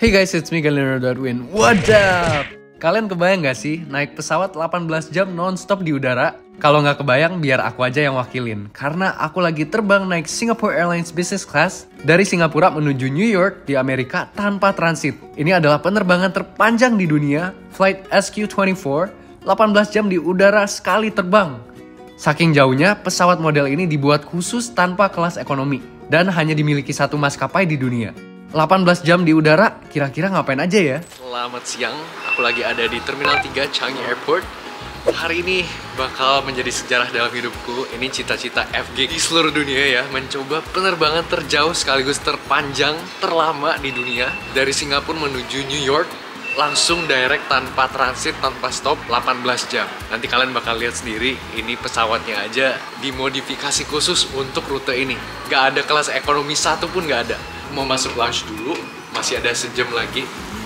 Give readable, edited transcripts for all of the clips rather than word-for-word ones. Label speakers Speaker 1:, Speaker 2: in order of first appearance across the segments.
Speaker 1: Hey guys, it's me Leonardo.win. What up? Kalian kebayang gak sih naik pesawat 18 jam non-stop di udara? Kalau nggak kebayang, biar aku aja yang wakilin. Karena aku lagi terbang naik Singapore Airlines Business Class dari Singapura menuju New York di Amerika tanpa transit. Ini adalah penerbangan terpanjang di dunia, Flight SQ24, 18 jam di udara sekali terbang. Saking jauhnya, pesawat model ini dibuat khusus tanpa kelas ekonomi dan hanya dimiliki satu maskapai di dunia. 18 jam di udara, kira-kira ngapain aja ya?
Speaker 2: Selamat siang, aku lagi ada di Terminal 3 Changi Airport. Hari ini bakal menjadi sejarah dalam hidupku. Ini cita-cita FG di seluruh dunia ya, mencoba penerbangan terjauh sekaligus terpanjang, terlama di dunia. Dari Singapura menuju New York, langsung direct tanpa transit, tanpa stop, 18 jam. Nanti kalian bakal lihat sendiri, ini pesawatnya aja dimodifikasi khusus untuk rute ini. Gak ada kelas ekonomi satu pun gak ada. Mau masuk lunch dulu, masih ada sejam lagi.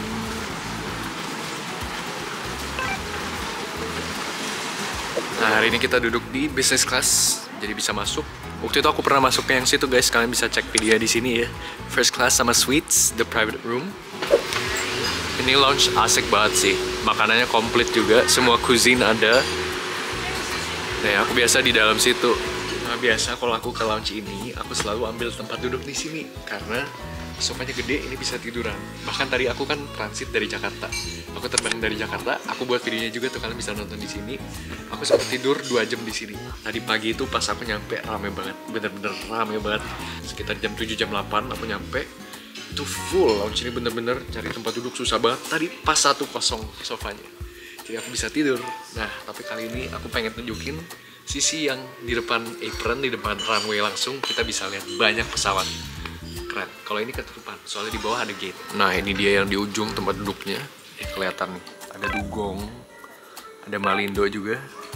Speaker 2: Nah, hari ini kita duduk di business class, jadi bisa masuk. Waktu itu aku pernah masuk ke yang situ guys, kalian bisa cek video di sini ya. First class sama suites, the private room. Ini lounge asik banget sih, makanannya komplit juga, semua cuisine ada. Nah, aku biasa di dalam situ. Nah, biasa kalau aku ke lounge ini, aku selalu ambil tempat duduk di sini karena sofanya gede, ini bisa tiduran. Bahkan tadi aku kan transit dari Jakarta. Aku terbang dari Jakarta, aku buat videonya juga tuh, kalian bisa nonton di sini. Aku sempat tidur 2 jam di sini. Tadi pagi itu pas aku nyampe rame banget, bener-bener rame banget. Sekitar jam 7 jam 8 aku nyampe. Itu full, lounge ini bener-bener cari tempat duduk susah banget. Tadi pas 1 kosong sofanya, jadi aku bisa tidur. Nah, tapi kali ini aku pengen tunjukin sisi yang di depan apron, di depan runway langsung kita bisa lihat banyak pesawat. Keren. Kalau ini ketutupan, soalnya di bawah ada gate. Nah, ini dia yang di ujung tempat duduknya. Kelihatan nih, ada dugong, ada Malindo juga.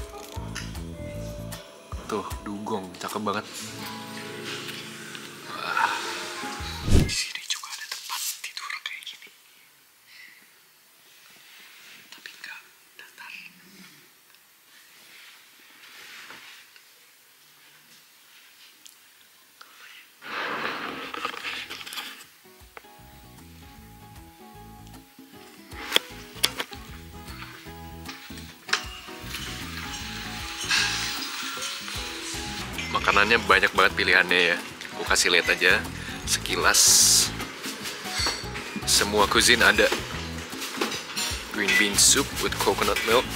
Speaker 2: Tuh, dugong, cakep banget. Wah. Di sini juga ada tempat tidur kayak gini. Tapi enggak datar. Makanannya banyak banget pilihannya ya. Aku kasih lihat aja sekilas. Semua cuisine ada. Green bean soup with coconut milk.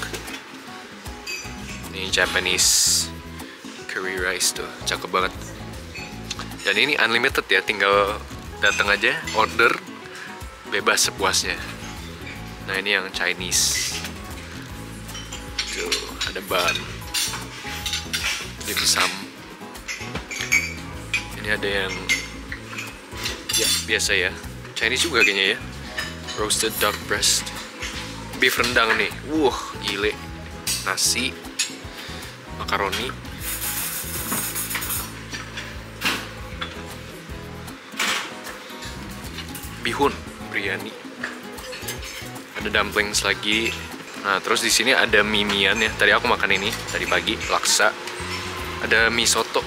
Speaker 2: Ini Japanese curry rice tuh, cakep banget. Dan ini unlimited ya, tinggal datang aja, order, bebas sepuasnya. Nah, ini yang Chinese. Tuh, ada bun, dimsum. Ini ada yang ya biasa ya, Chinese juga kayaknya ya. Roasted duck breast, beef rendang nih, gile. Nasi, makaroni, bihun, biryani. Ada dumplings lagi. Nah, terus di sini ada mie-mian ya. Tadi aku makan ini tadi pagi, laksa. Ada mie soto.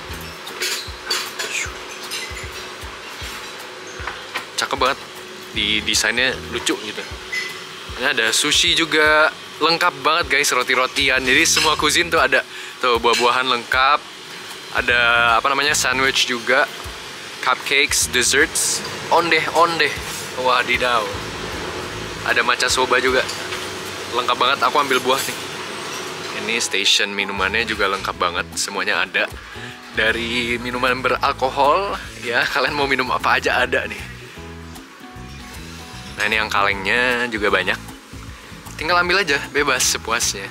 Speaker 2: Cakep banget, di desainnya lucu gitu. Ini ada sushi juga, lengkap banget guys, roti-rotian. Jadi semua cuisine tuh ada. Tuh, buah-buahan lengkap. Ada apa namanya, sandwich juga, cupcakes, desserts, ondeh. Wadidaw. Ada matcha soba juga. Lengkap banget, aku ambil buah nih. Ini station minumannya juga lengkap banget, semuanya ada. Dari minuman beralkohol ya, kalian mau minum apa aja ada nih. Nah, ini yang kalengnya juga banyak. Tinggal ambil aja, bebas sepuasnya.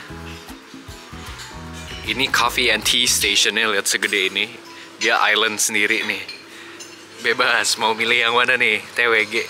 Speaker 2: Ini coffee and tea stationnya, lihat segede ini. Dia island sendiri nih. Bebas, mau milih yang mana nih, TWG.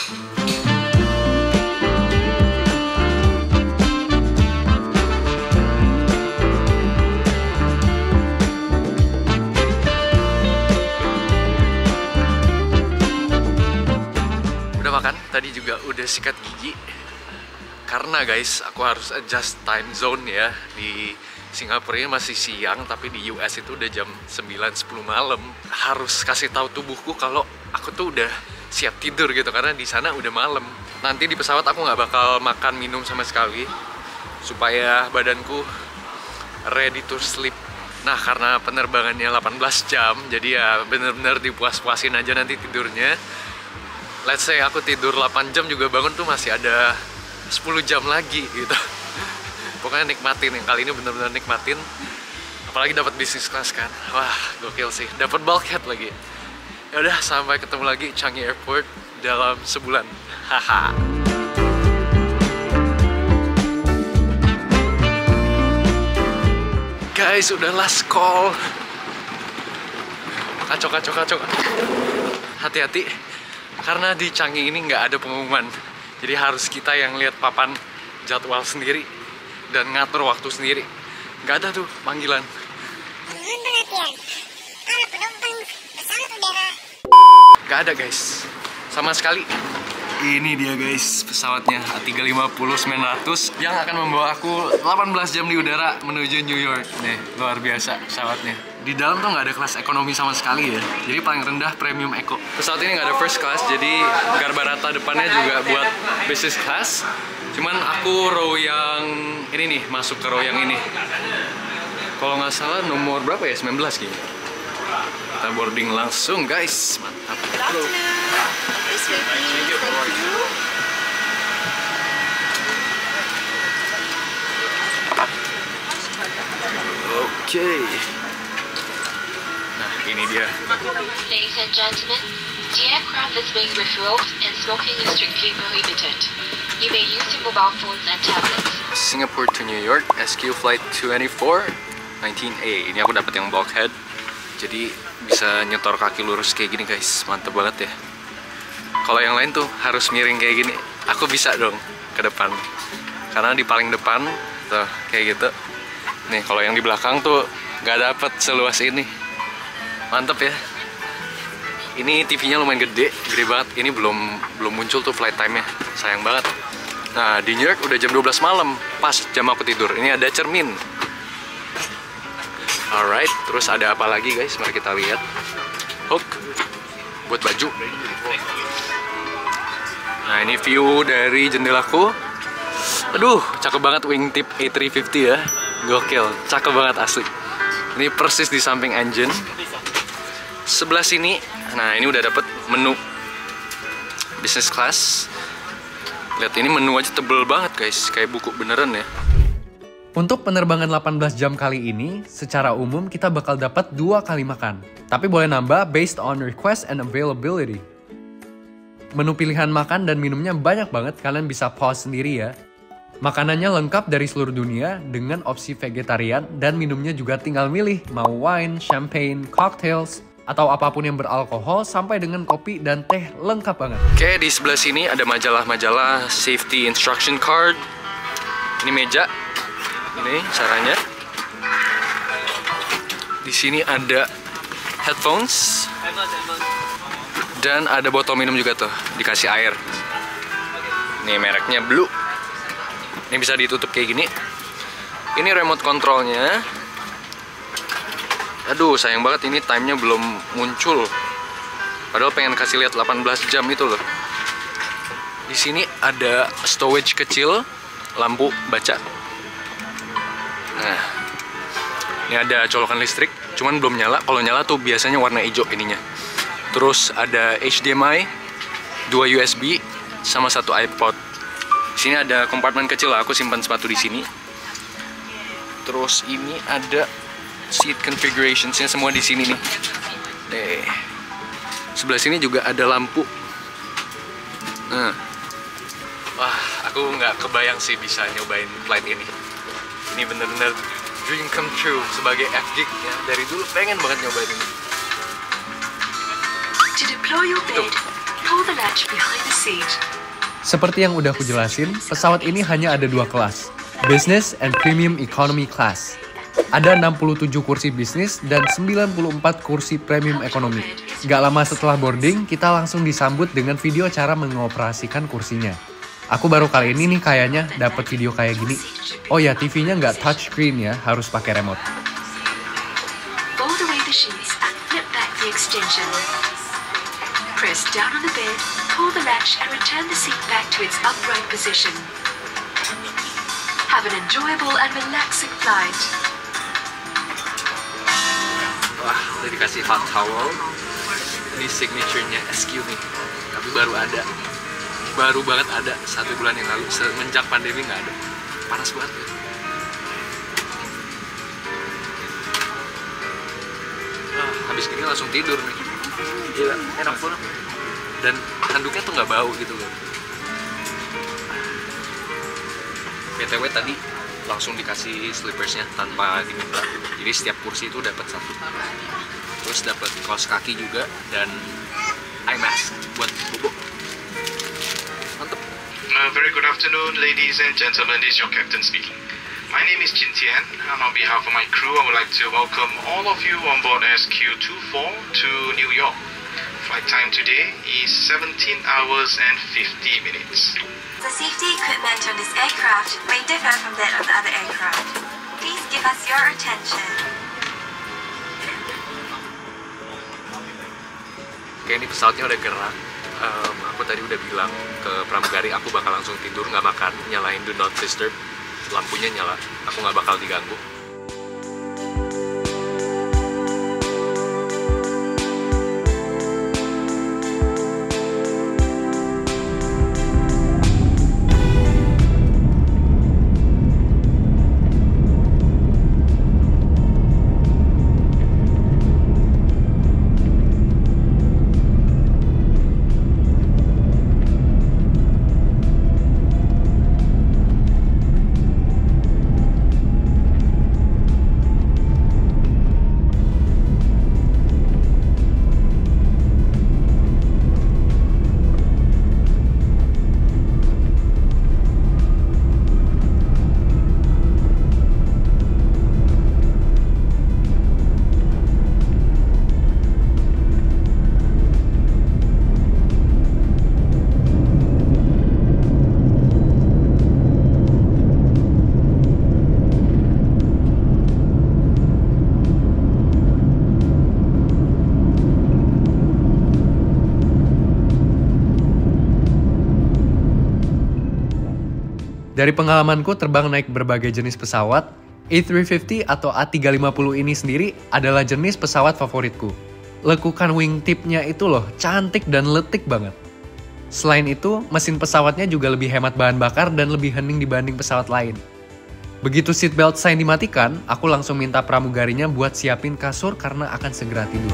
Speaker 2: Tadi juga udah sikat gigi karena guys aku harus adjust time zone ya. Di Singapura ini masih siang, tapi di US itu udah jam 9-10 malam. Harus kasih tahu tubuhku kalau aku tuh udah siap tidur gitu, karena di sana udah malam. nanti di pesawat aku nggak bakal makan minum sama sekali supaya badanku ready to sleep. Nah, karena penerbangannya 18 jam, jadi ya bener-bener dipuas-puasin aja nanti tidurnya. Let's say aku tidur 8 jam juga bangun tuh masih ada 10 jam lagi gitu. Pokoknya nikmatin, yang kali ini bener-bener nikmatin. Apalagi dapat bisnis kelas kan. Wah, gokil sih. Dapat bulkhead lagi. Ya udah, sampai ketemu lagi Changi Airport dalam sebulan. Haha. Guys, udah last call. Kacau. Hati-hati, karena di Changi ini nggak ada pengumuman. Jadi harus kita yang lihat papan jadwal sendiri dan ngatur waktu sendiri. Nggak ada tuh panggilan. Nggak ada guys, sama sekali. Ini dia guys, pesawatnya A350-900 yang akan membawa aku 18 jam di udara menuju New York. Nih, luar biasa pesawatnya. Di dalam tuh nggak ada kelas ekonomi sama sekali ya. Jadi paling rendah premium eco. Pesawat ini nggak ada first class, jadi garba rata depannya juga buat business class. Cuman aku row yang ini nih, masuk ke row yang ini. Kalau nggak salah nomor berapa ya? 19 kayaknya. Kita boarding langsung guys, mantap. Bro. Oke. Nah, ini dia.
Speaker 3: Ladies and gentlemen, the aircraft is being refueled and smoking is strictly prohibited. You may use your mobile phones and tablets.
Speaker 2: Singapore to New York, SQ Flight 24, 19A. Ini aku dapat yang bulkhead. Jadi bisa nyetor kaki lurus kayak gini guys, mantep banget ya. Kalau yang lain tuh harus miring kayak gini, aku bisa dong ke depan. Karena di paling depan tuh kayak gitu. Nih kalau yang di belakang tuh nggak dapet seluas ini. Mantep ya. Ini TV-nya lumayan gede banget. Ini belum muncul tuh flight time-nya, sayang banget. Nah di New York udah jam 12 malam, pas jam aku tidur. Ini ada cermin. Alright, terus ada apa lagi guys? Mari kita lihat. Hook buat baju. Nah ini view dari jendelaku. Aduh, cakep banget wingtip A350 ya. Gokil, cakep banget asli. Ini persis di samping engine. Sebelah sini, nah ini udah dapet menu business class. Lihat ini menu aja tebel banget guys, kayak buku beneran ya.
Speaker 1: Untuk penerbangan 18 jam kali ini, secara umum kita bakal dapat 2 kali makan. Tapi boleh nambah based on request and availability. Menu pilihan makan dan minumnya banyak banget, kalian bisa pause sendiri ya. Makanannya lengkap dari seluruh dunia dengan opsi vegetarian dan minumnya juga tinggal milih mau wine, champagne, cocktails, atau apapun yang beralkohol sampai dengan kopi dan teh lengkap banget.
Speaker 2: Oke, di sebelah sini ada majalah-majalah safety instruction card. Ini meja. Ini caranya. Di sini ada headphones dan ada botol minum juga tuh, dikasih air. Ini mereknya Blue. Ini bisa ditutup kayak gini. Ini remote controlnya. Aduh, sayang banget ini time-nya belum muncul. Padahal pengen kasih lihat 18 jam itu loh. Di sini ada storage kecil, lampu baca. Nah, ini ada colokan listrik, cuman belum nyala. Kalau nyala tuh biasanya warna hijau ininya. Terus ada HDMI, 2 USB, sama 1 iPod. Di sini ada kompartemen kecil lah, aku simpan sepatu di sini. Terus ini ada seat configurationsnya semua di sini nih. Nih, sebelah sini juga ada lampu. Nah, wah, aku nggak kebayang sih bisa nyobain flight ini. Ini bener-bener dream come true sebagai F-Geek ya. Dari dulu pengen banget nyobain ini.
Speaker 3: To deploy your bed, pull the latch behind the seat.
Speaker 1: Seperti yang udah aku jelasin, pesawat ini hanya ada 2 kelas, Business and Premium Economy Class. Ada 67 kursi bisnis dan 94 kursi premium ekonomi. Gak lama setelah boarding, kita langsung disambut dengan video cara mengoperasikan kursinya. Aku baru kali ini nih kayaknya dapat video kayak gini. Oh ya, TV-nya nggak touchscreen ya, harus pakai remote.
Speaker 3: Fold away the sheets and flip back the extension.
Speaker 4: Press down on the bed, pull the latch and return the seat back to its upright position. Have an enjoyable and relaxing flight.
Speaker 2: Wah, udah dikasih hot towel. Ini signature-nya SQ nih, tapi baru ada. Baru banget ada 1 bulan yang lalu, semenjak pandemi nggak ada. Panas banget ya. Habis gini langsung tidur nih. Gila, enak banget. Dan handuknya tuh nggak bau gitu loh. BTW tadi langsung dikasih slippersnya tanpa diminta. Jadi setiap kursi itu dapat 1. Terus dapat kaos kaki juga dan eye mask buat bobo. Mantep.
Speaker 5: Very good afternoon, ladies and gentlemen. This is your captain speaking. My name is Jin Tian, and on behalf of my crew, I would like to welcome all of you on board SQ24 to New York. Flight time today is 17 hours and 50 minutes.
Speaker 6: The safety equipment on this aircraft may differ from that of the other aircraft. Please give us your attention.
Speaker 2: Oke, ini pesawatnya udah gerak. Aku tadi udah bilang ke pramugari aku bakal langsung tidur, nggak makan, nyalain do not disturb. Lampunya nyala, aku nggak bakal diganggu.
Speaker 1: Dari pengalamanku terbang naik berbagai jenis pesawat, A350 atau A350 ini sendiri adalah jenis pesawat favoritku. Lekukan wingtipnya itu loh, cantik dan letik banget. Selain itu, mesin pesawatnya juga lebih hemat bahan bakar dan lebih hening dibanding pesawat lain. Begitu seatbelt sign dimatikan, aku langsung minta pramugarinya buat siapin kasur karena akan segera tidur.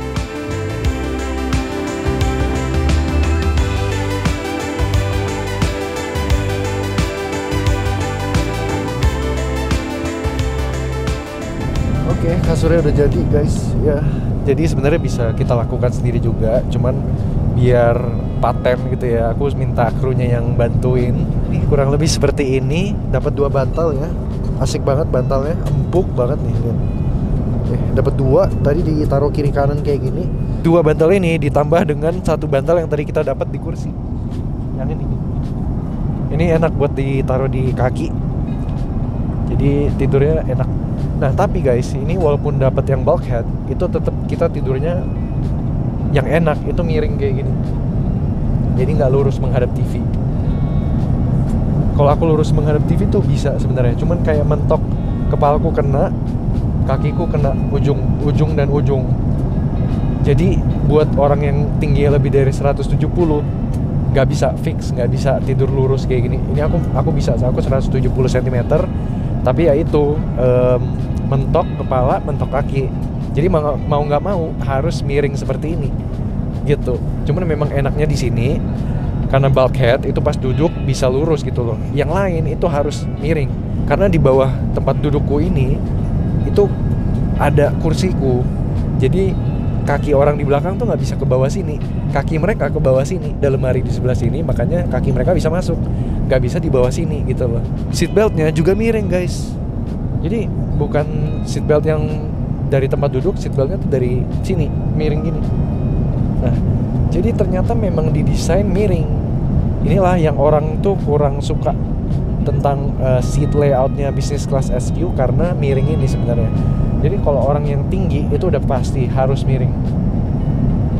Speaker 7: Oke, kasurnya udah jadi guys. Ya, jadi sebenarnya bisa kita lakukan sendiri juga, cuman biar paten gitu ya, aku minta krunya yang bantuin. Nih kurang lebih seperti ini, dapat 2 bantal ya. Asik banget bantalnya, empuk banget nih. Dapat 2, tadi ditaruh kiri kanan kayak gini. 2 bantal ini ditambah dengan 1 bantal yang tadi kita dapat di kursi. Yang ini. Ini enak buat ditaruh di kaki. Jadi tidurnya enak. Nah tapi guys, ini walaupun dapat yang bulkhead, itu tetap kita tidurnya yang enak itu miring kayak gini. Jadi nggak lurus menghadap TV. Kalau aku lurus menghadap TV tuh bisa sebenarnya, cuman kayak mentok kepalaku kena, kakiku kena ujung dan ujung. Jadi buat orang yang tingginya lebih dari 170 nggak bisa fix, nggak bisa tidur lurus kayak gini. Ini aku bisa, aku 170 cm. Tapi ya itu mentok kepala, mentok kaki. Jadi mau nggak mau harus miring seperti ini, gitu. Cuman memang enaknya di sini karena bulkhead itu pas duduk bisa lurus gitu loh. Yang lain itu harus miring karena di bawah tempat dudukku ini itu ada kursiku. Jadi kaki orang di belakang tuh nggak bisa ke bawah sini. Kaki mereka ke bawah sini, dalam hari di sebelah sini, makanya kaki mereka bisa masuk. Nggak bisa di bawah sini gitu loh. Seatbeltnya juga miring guys. Jadi bukan seatbelt yang dari tempat duduk, seatbeltnya tuh dari sini, miring gini. Nah, jadi ternyata memang didesain miring. Inilah yang orang tuh kurang suka tentang seat layoutnya business class SQ karena miring ini sebenarnya. Jadi kalau orang yang tinggi itu udah pasti harus miring.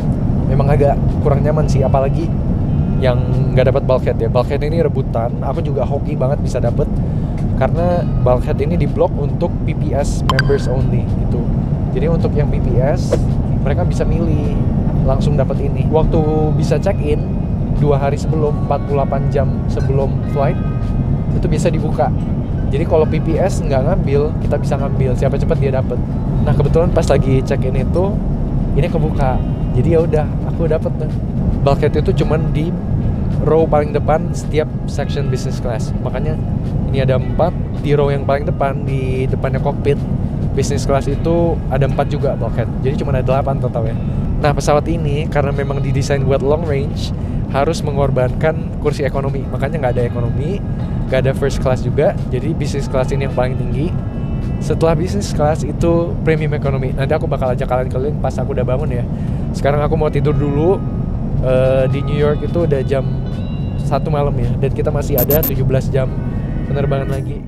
Speaker 7: memang agak kurang nyaman sih, apalagi yang nggak dapat bulkhead ya. Bulkhead ini rebutan, aku juga hoki banget bisa dapet karena bulkhead ini diblok untuk PPS members only gitu. Jadi untuk yang PPS mereka bisa milih langsung dapat ini. Waktu bisa check in 2 hari sebelum, 48 jam sebelum flight itu bisa dibuka. Jadi kalau PPS nggak ngambil, kita bisa ngambil. Siapa cepat dia dapat. Nah kebetulan pas lagi check in itu ini kebuka. Jadi ya udah, aku dapat tuh. Bulkhead itu cuman di row paling depan setiap section business class. Makanya ini ada 4 di row yang paling depan, di depannya cockpit. Business class itu ada 4 juga bulkhead. Jadi cuma ada 8 total ya. Nah pesawat ini karena memang didesain buat long range, harus mengorbankan kursi ekonomi. Makanya nggak ada ekonomi, nggak ada first class juga. Jadi business class ini yang paling tinggi. Setelah business class itu premium economy. Nanti aku bakal ajak kalian keliling pas aku udah bangun ya. Sekarang aku mau tidur dulu. Di New York itu udah jam 1 malam ya. Dan kita masih ada 17 jam penerbangan lagi.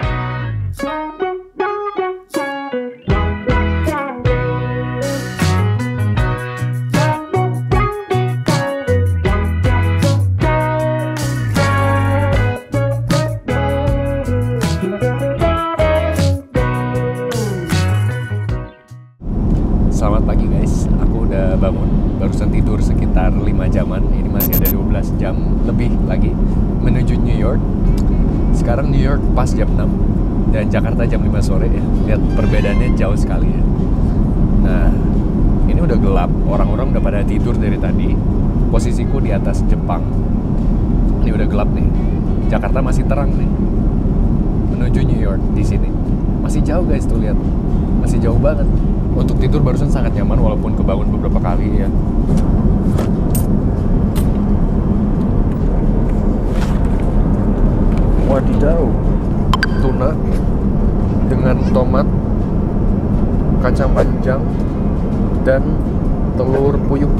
Speaker 2: Selamat pagi guys, aku udah bangun, barusan tidur sekitar 5 jaman. Ini masih ada 12 jam lebih lagi menuju New York. Sekarang New York pas jam 6 dan Jakarta jam 5 sore ya. Lihat perbedaannya jauh sekali ya. Nah, ini udah gelap, orang-orang udah pada tidur dari tadi. Posisiku di atas Jepang. Ini udah gelap nih. Jakarta masih terang nih. Menuju New York di sini. Masih jauh guys tuh lihat. Masih jauh banget. Untuk tidur barusan sangat nyaman walaupun kebangun beberapa kali ya.
Speaker 7: Wadidaw, tuna dengan tomat, kacang panjang, dan telur puyuh.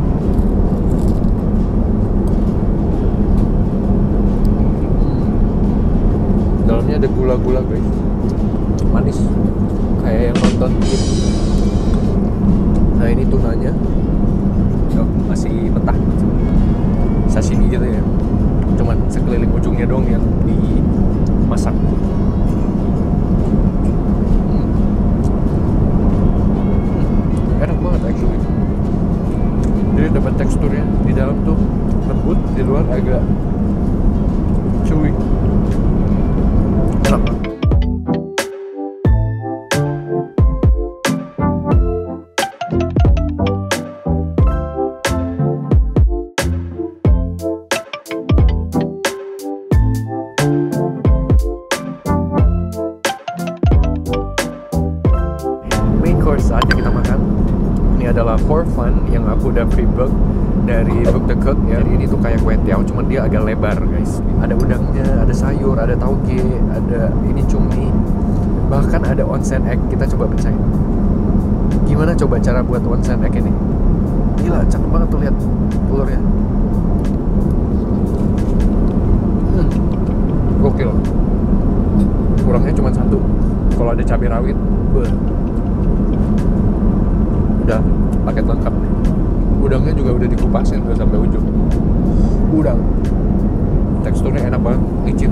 Speaker 7: Dalamnya ada gula-gula guys, manis kayak yang nonton game. Nah ini tunanya
Speaker 2: Masih mentah, sashimi gitu ya. Cuman sekeliling ujungnya doang yang dimasak.
Speaker 7: Enak banget actually. Jadi dapat teksturnya di dalam tuh lembut, di luar agak chewy. Enak. Saatnya kita makan. Ini adalah hor fun yang aku udah pre-book dari Book the Cook ya. Jadi ini tuh kayak kue tiaw, cuman dia agak lebar guys. Ada udangnya, ada sayur, ada tauge, ada ini cumi, bahkan ada onsen egg. Kita coba pecahin. Gimana coba cara buat onsen egg ini? Gila, cakep banget tuh lihat telurnya. Gokil. Kurangnya cuma 1. Kalau ada cabai rawit, udah paket lengkap nih. Udangnya juga udah dikupasin udah sampai ujung. Udang teksturnya enak banget, licin.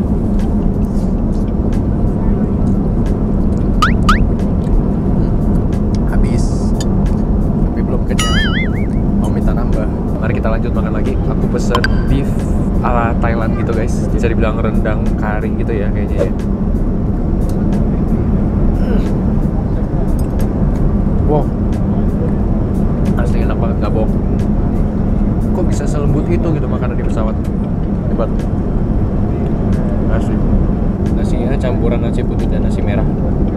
Speaker 7: Habis tapi belum kenyang, mau minta nambah. Mari kita lanjut makan lagi. Aku pesen beef ala Thailand gitu guys, bisa dibilang rendang kari gitu ya kayaknya ya. Wow, asli enak banget, gak bohong. Kok bisa selembut itu gitu makanan di pesawat? Hebat. Asli.
Speaker 2: Nasinya campuran nasi putih dan nasi merah.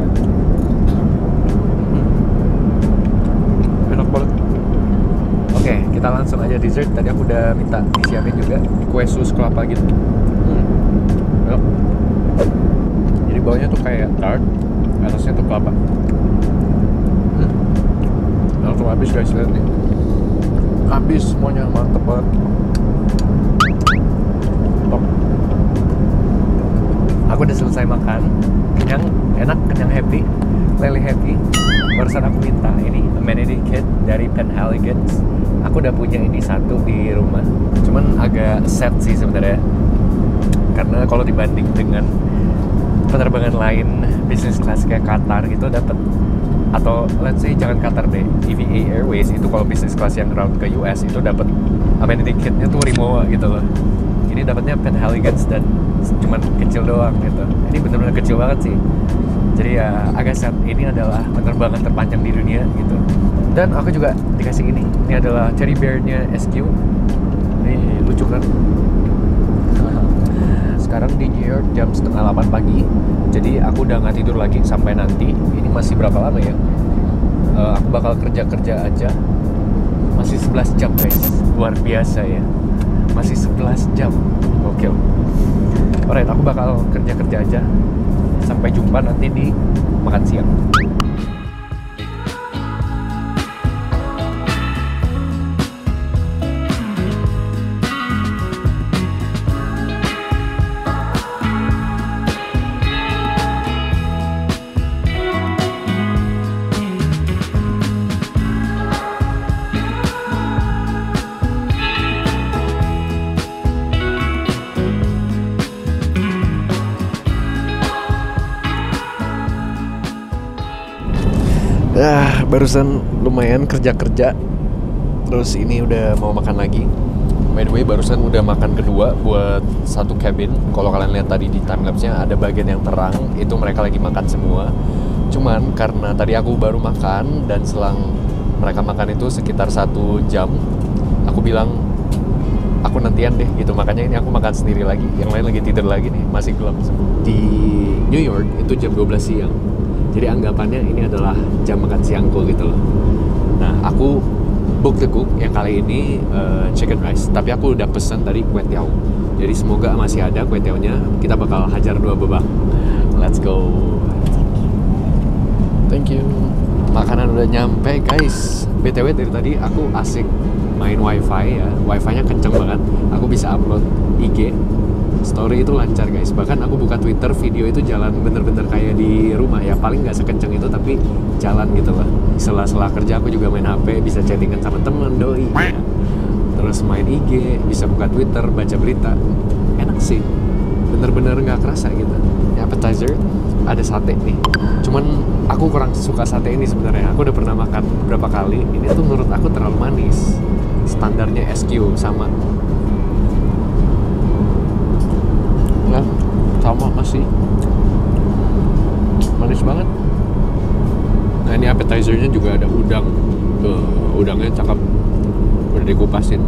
Speaker 7: Enak banget.
Speaker 2: Oke, kita langsung aja dessert. Tadi aku udah minta disiapin juga kue sus kelapa gitu.
Speaker 7: Enak. Jadi bawahnya tuh kayak tart, atasnya tuh kelapa. Langsung habis guys, lihat nih. Habis semuanya, mantep banget. Top.
Speaker 2: Aku udah selesai makan, kenyang, enak, kenyang, happy.
Speaker 1: Lily Happy. Barusan aku minta ini amenity kit dari Penhaligon's. Aku udah punya ini satu di rumah. Cuman agak sad sih sebenarnya. Karena kalau dibanding dengan penerbangan lain business class kayak Qatar gitu dapat, atau let's say jangan Qatar deh, EVA Airways itu kalau business class yang route ke US itu dapat amenity kitnya tuh Rimowa gitu loh. Ini dapatnya Penhaligon's dan cuman kecil doang gitu. Ini bener-bener kecil banget sih. Jadi ya agak sad. Ini adalah penerbangan terpanjang di dunia gitu. Dan aku juga dikasih ini. Ini adalah teddy bear-nya SQ. Ini lucu kan? Sekarang di New York jam 7:30 pagi. Jadi aku udah nggak tidur lagi sampai nanti. Ini masih berapa lama ya? Aku bakal kerja aja. Masih 11 jam guys. Luar biasa ya. Masih 11 jam. Oke. Alright, aku bakal kerja aja. Sampai jumpa nanti di makan siang. Barusan lumayan kerja, terus ini udah mau makan lagi. By the way, barusan udah makan kedua buat satu cabin. Kalau kalian lihat tadi di timelapse-nya ada bagian yang terang, itu mereka lagi makan semua. Cuman karena tadi aku baru makan dan selang mereka makan itu sekitar 1 jam, aku bilang aku nantian deh gitu. Makanya ini aku makan sendiri lagi, yang lain lagi tidur lagi nih, masih gelap. Di New York itu jam 12 siang. Jadi anggapannya ini adalah jam makan siangku gitu loh. Nah, aku book the cook yang kali ini chicken rice. Tapi aku udah pesen tadi kue tiao. Jadi semoga masih ada kue tiaonya. Kita bakal hajar 2 babak. Let's go. Thank you. Makanan udah nyampe guys. BTW dari tadi aku asik main wifi ya. Wifi-nya kenceng banget. Aku bisa upload IG. Story itu lancar guys. Bahkan aku buka Twitter, video itu jalan bener-bener kayak di rumah ya. Paling nggak sekenceng itu tapi jalan gitu lah. Sela-sela kerja aku juga main HP, bisa chattingan sama temen, doi ya. Terus main IG, bisa buka Twitter, baca berita. Enak sih. Bener-bener nggak kerasa gitu. Ya, appetizer ada sate nih. Cuman aku kurang suka sate ini sebenarnya. Aku udah pernah makan beberapa kali. Ini tuh menurut aku terlalu manis. Standarnya SQ sama. Ya, sama masih manis banget. Nah, ini appetizernya juga ada udang. Udangnya cakep, udah dikupasin.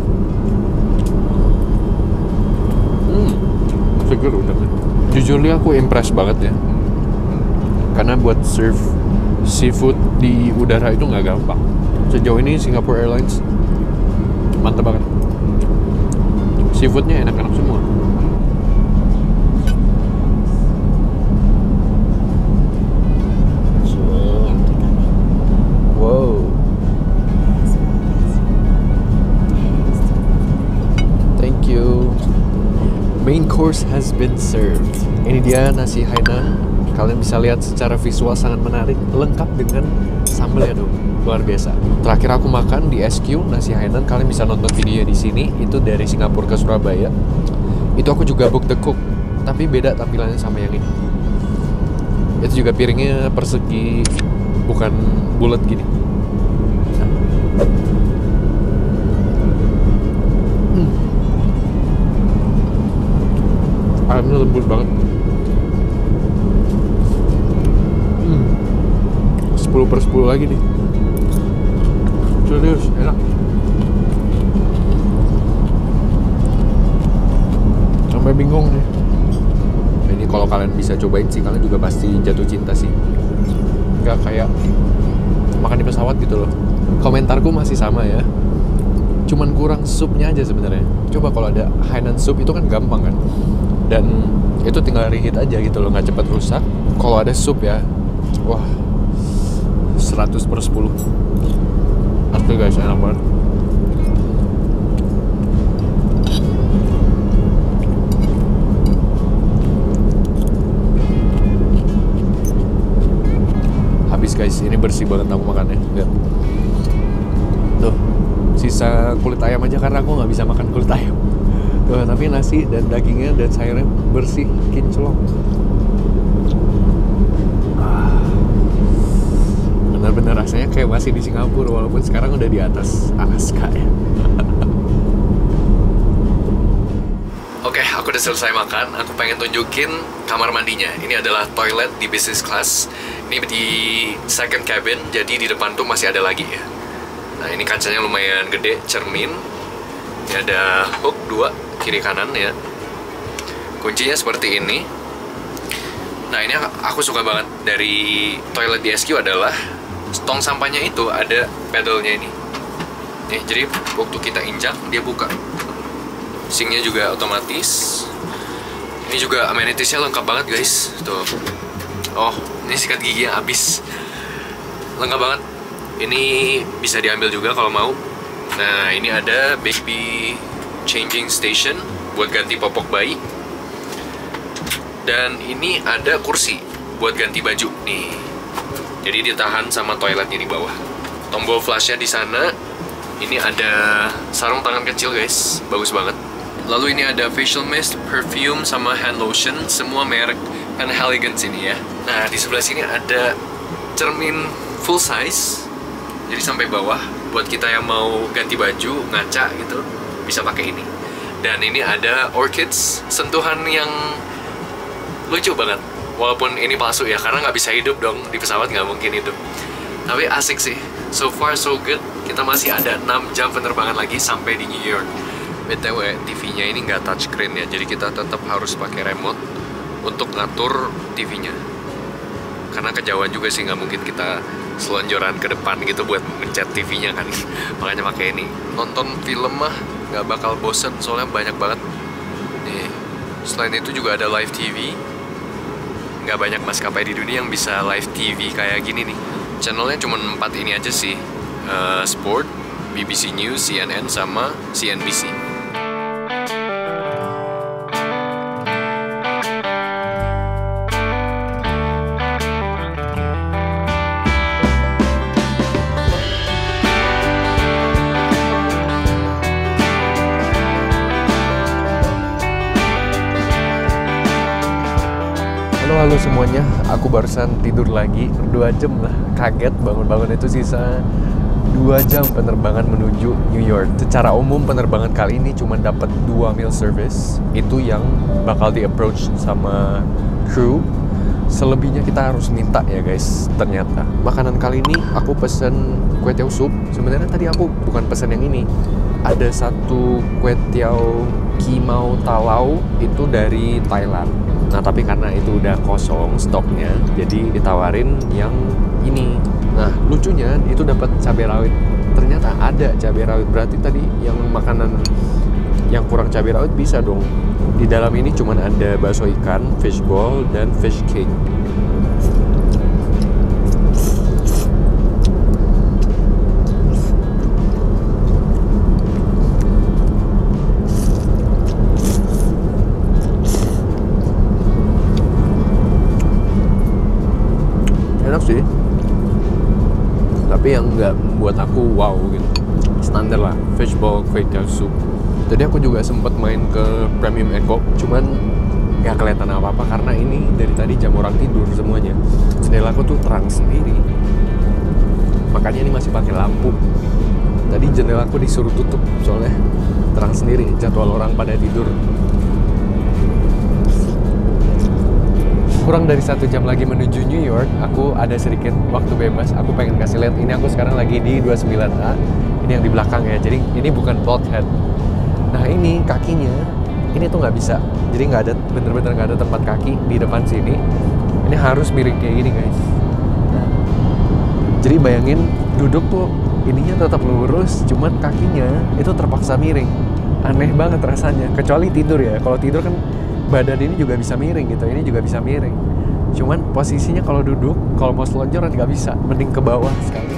Speaker 1: Seger udangnya. Jujur aku impress banget ya, karena buat serve seafood di udara itu nggak gampang. Sejauh ini Singapore Airlines mantap banget. Seafoodnya enak-enak semua. Wow. Thank you. Main course has been served. Ini dia nasi Hainan. Kalian bisa lihat secara visual sangat menarik, lengkap dengan sambalnya dong. Luar biasa. Terakhir aku makan di SQ nasi Hainan. Kalian bisa nonton videonya di sini. Itu dari Singapura ke Surabaya. Itu aku juga book the cook, tapi beda tampilannya sama yang ini. Itu juga piringnya persegi, bukan bulat gini. Ayamnya lembut banget. 10/10 lagi nih. Serius, enak. Sampai bingung nih. Ini kalau kalian bisa cobain sih, kalian juga pasti jatuh cinta sih. Gak kayak makan di pesawat gitu loh. Komentarku masih sama ya. Cuman kurang supnya aja sebenarnya. Coba kalau ada Hainan soup itu kan gampang kan. Dan itu tinggal reheat aja gitu loh, nggak cepat rusak. Kalau ada sup ya, wah 100/10. Asli guys, enak banget. Habis bersih banget aku makannya. Lihat. Tuh, sisa kulit ayam aja karena aku nggak bisa makan kulit ayam. Tuh, tapi nasi dan dagingnya dan sayurnya bersih, kinclong. Bener-bener rasanya kayak masih di Singapura walaupun sekarang udah di atas Alaska ya. Oke, aku udah selesai makan. Aku pengen tunjukin kamar mandinya. Ini adalah toilet di business class. Ini di second cabin, jadi di depan tuh masih ada lagi ya. Nah, ini kacanya lumayan gede, cermin. Ini ada hook 2 kiri kanan ya. Kuncinya seperti ini. Nah, ini aku suka banget dari toilet di SQ adalah tong sampahnya itu ada pedalnya ini. Nih, jadi waktu kita injak dia buka. Sinknya juga otomatis. Ini juga amenitiesnya lengkap banget guys. Tuh. Oh, ini sikat gigi yang habis. Lengkap banget. Ini bisa diambil juga kalau mau. Nah, ini ada baby changing station buat ganti popok bayi. Dan ini ada kursi buat ganti baju nih. Jadi ditahan sama toiletnya di bawah. Tombol flashnya di sana. Ini ada sarung tangan kecil guys, bagus banget. Lalu ini ada facial mist, perfume, sama hand lotion, semua merek Van Elegance ini ya. Nah, di sebelah sini ada cermin full size, jadi sampai bawah. Buat kita yang mau ganti baju, ngaca gitu, bisa pakai ini. Dan ini ada orchids, sentuhan yang lucu banget. Walaupun ini palsu ya, karena nggak bisa hidup dong, di pesawat nggak mungkin hidup. Tapi asik sih, so far so good. Kita masih ada 6 jam penerbangan lagi sampai di New York. BTW, TV-nya ini nggak touchscreen ya, jadi kita tetap harus pakai remote untuk ngatur TV-nya. Karena kejauhan juga sih, nggak mungkin kita selonjoran ke depan gitu buat mencet TV-nya kan. Makanya pakai ini. Nonton film mah nggak bakal bosen, soalnya banyak banget. Nih, selain itu juga ada live TV. Nggak banyak maskapai di dunia yang bisa live TV kayak gini nih. Channelnya cuma 4 ini aja sih. Sport, BBC News, CNN, sama CNBC. Halo semuanya, aku barusan tidur lagi 2 jam lah, kaget bangun-bangun itu sisa 2 jam penerbangan menuju New York. Secara umum penerbangan kali ini cuma dapat 2 meal service, itu yang bakal di approach sama crew. Selebihnya kita harus minta ya guys, ternyata. Makanan kali ini aku pesen kue tiao sup. Sebenarnya tadi aku bukan pesen yang ini. Ada satu kue tiao kimau talau itu dari Thailand. Nah, tapi karena itu udah kosong stoknya, jadi ditawarin yang ini. Nah, lucunya itu dapat cabai rawit. Ternyata ada cabai rawit. Berarti tadi yang makanan yang kurang cabai rawit bisa dong. Di dalam ini cuman ada bakso ikan, fishball, dan fish cake. Enak sih, tapi yang nggak buat aku wow gitu, standar lah, fishball kue tiao soup. Tadi aku juga sempet main ke Premium Eco, cuman nggak kelihatan apa-apa karena ini dari tadi jam orang tidur semuanya. Jendela aku tuh terang sendiri, makanya ini masih pakai lampu. Tadi jendela aku disuruh tutup soalnya terang sendiri, jadwal orang pada tidur. Kurang dari 1 jam lagi menuju New York, aku ada sedikit waktu bebas. Aku pengen kasih lihat, ini aku sekarang lagi di 29A. Ini yang di belakang ya, jadi ini bukan bulkhead. Nah, ini kakinya, ini tuh nggak bisa. Jadi nggak ada, bener-bener nggak ada tempat kaki di depan sini. Ini harus miring kayak gini guys. Nah, jadi bayangin duduk tuh ininya tetap lurus, cuman kakinya itu terpaksa miring. Aneh banget rasanya, kecuali tidur ya. Kalau tidur kan badan ini juga bisa miring gitu, ini juga bisa miring. Cuman posisinya kalau duduk, kalau mau selonjoran nggak bisa, mending ke bawah sekali.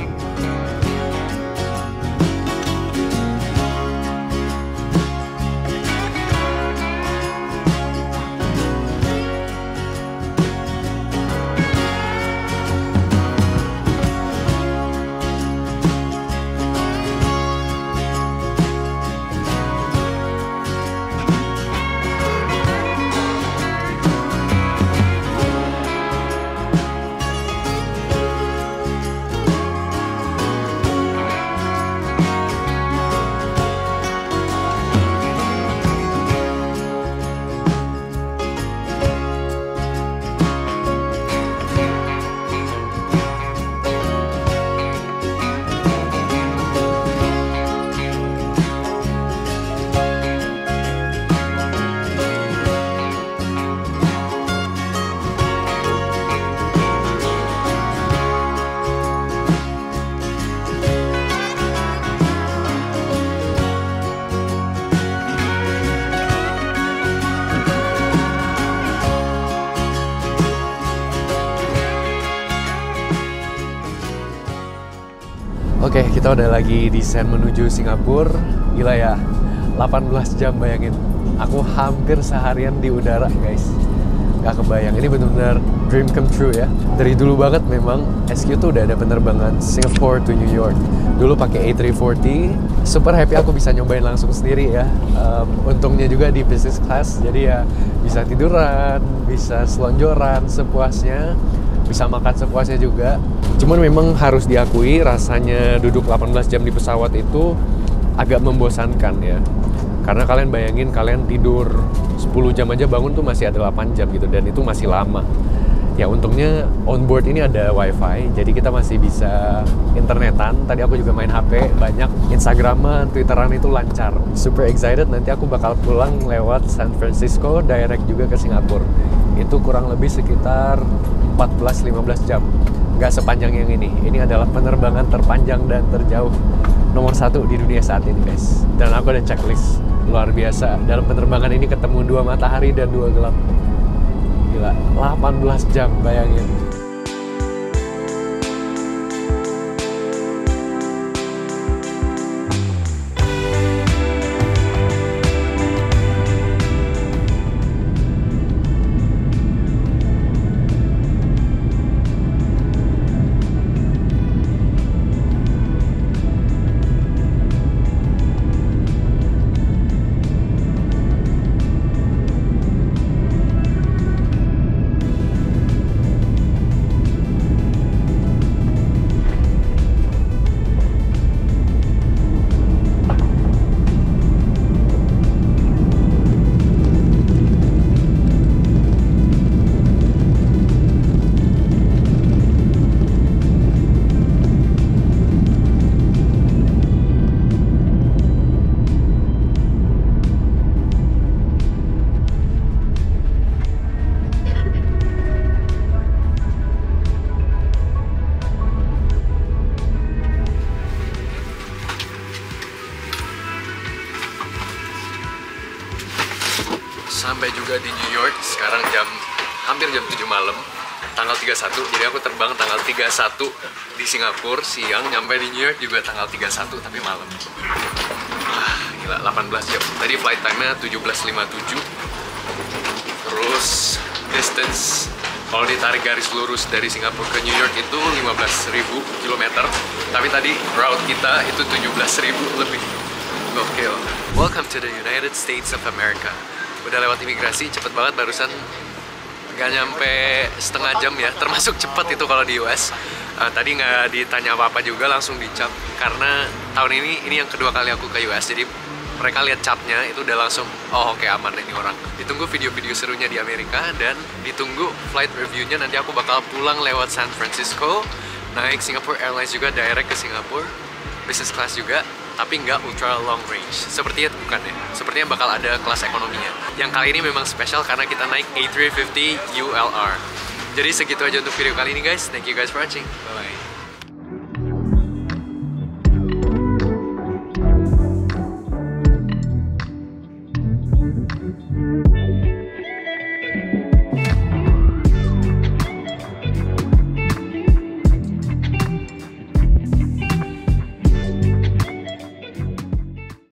Speaker 1: Oke, kita udah lagi desain menuju Singapura. Gila ya, 18 jam bayangin. Aku hampir seharian di udara guys. Gak kebayang, ini benar-benar dream come true ya. Dari dulu banget memang SQ tuh udah ada penerbangan Singapore to New York. Dulu pakai A340, super happy aku bisa nyobain langsung sendiri ya. Untungnya juga di business class, jadi ya bisa tiduran, bisa selonjoran sepuasnya, bisa makan sepuasnya juga. Cuman memang harus diakui rasanya duduk 18 jam di pesawat itu agak membosankan ya. Karena kalian bayangin kalian tidur 10 jam aja bangun tuh masih ada 8 jam gitu, dan itu masih lama. Ya untungnya on board ini ada wifi, jadi kita masih bisa internetan. Tadi aku juga main HP banyak, Instagraman, Twitteran itu lancar. Super excited, nanti aku bakal pulang lewat San Francisco, direct juga ke Singapura. Itu kurang lebih sekitar 14-15 jam. Nggak sepanjang yang ini. Ini adalah penerbangan terpanjang dan terjauh nomor 1 di dunia saat ini guys. Dan aku ada checklist luar biasa. Dalam penerbangan ini ketemu 2 matahari dan 2 gelap. Gila, 18 jam bayangin.
Speaker 2: Sampai juga di New York, sekarang hampir jam 7 malam, tanggal 31, jadi aku terbang tanggal 31 di Singapura siang, nyampe di New York juga tanggal 31 tapi malam. Gila, 18 jam. Tadi flight time-nya 17.57, terus distance kalau ditarik garis lurus dari Singapura ke New York itu 15.000 km, tapi tadi route kita itu 17.000 lebih. Gokil. Welcome to the United States of America. Udah lewat imigrasi, cepet banget barusan, nggak nyampe setengah jam ya, termasuk cepet itu kalau di US. Tadi nggak ditanya apa-apa juga, langsung dicap, karena tahun ini yang kedua kali aku ke US, jadi mereka lihat capnya itu udah langsung, oh oke, aman ini orang. Ditunggu video-video serunya di Amerika, dan ditunggu flight reviewnya. Nanti aku bakal pulang lewat San Francisco, naik Singapore Airlines juga direct ke Singapura, business class juga, tapi nggak ultra long range. Sepertinya bukan ya, sepertinya bakal ada kelas ekonominya. Yang kali ini memang spesial karena kita naik A350 ULR. Jadi segitu aja untuk video kali ini guys. Thank you guys for watching. Bye bye.